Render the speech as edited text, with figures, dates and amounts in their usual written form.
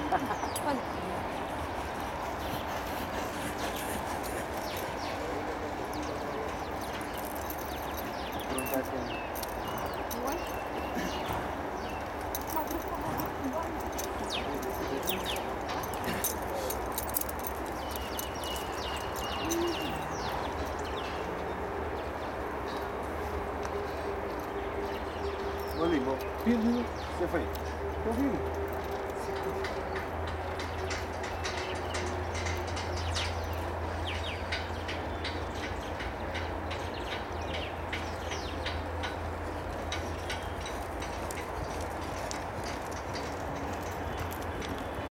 Olha ali, meu filho, você foi. Estou vindo.